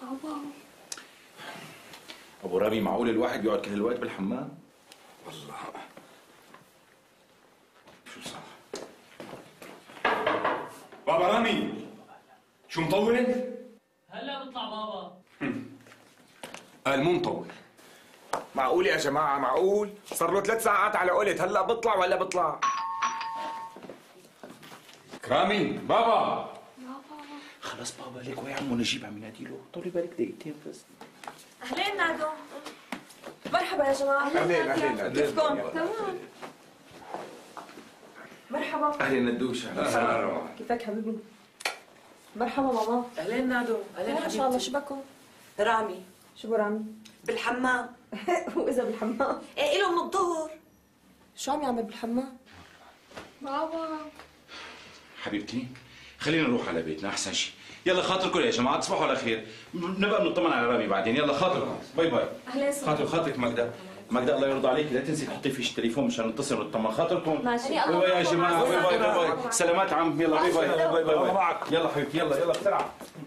بابا ابو رامي، معقول الواحد يقعد كل الوقت بالحمام؟ والله شو صار؟ بابا رامي شو مطول؟ هلا بطلع بابا. قال مو مطول. معقول يا جماعة؟ معقول؟ صار له 3 ساعات على قولة هلا بطلع ولا بطلع؟ كرامي بابا خلص بابا ليك ويا عمو نجيب عم ينادي له، طولي بالك دقيقتين بس. اهلين نادو. مرحبا يا جماعه. اهلين كيفكم؟ تمام. مرحبا. اهلين ندوش. اهلا. كيفك حبيبي؟ مرحبا ماما. اهلين نادو. اهلين ما شاء الله. شو بكم؟ رامي شو بو رامي؟ بالحمام. واذا بالحمام؟ ايه له من الظهر. شو عم يعمل بالحمام؟ بابا حبيبتي خلينا نروح على بيتنا احسن شيء. يلا خاطركم يا جماعه، تصبحوا على خير. نبقى نطمن على رامي بعدين. يلا خاطركم. باي باي. اهلين. خاطرك ماجدة. ماجدة الله يرضى عليك لا تنسي تحطي فيش التليفون مشان نتصل ونطمن. خاطركم. ماشي. باي باي يا جماعه. باي باي باي باي. سلامات عم. يلا باي باي باي باي. يلا حبيبتي يلا بسرعه.